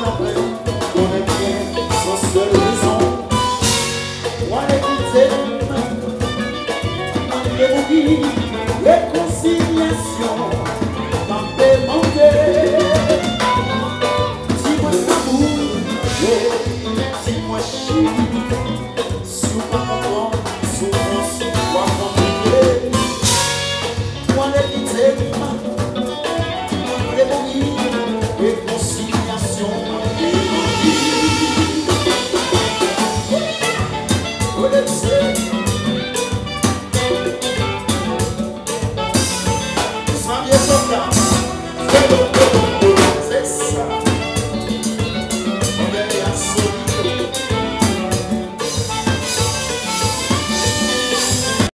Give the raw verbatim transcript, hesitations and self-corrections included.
Réconciliation, t'en demander. Dis-moi l'amour, dis-moi chérie, sous ma content, souffrance, toi compliqué. Moi les quitter, moi les mourir, réconciliation, t'en demander. Yes, I'm down.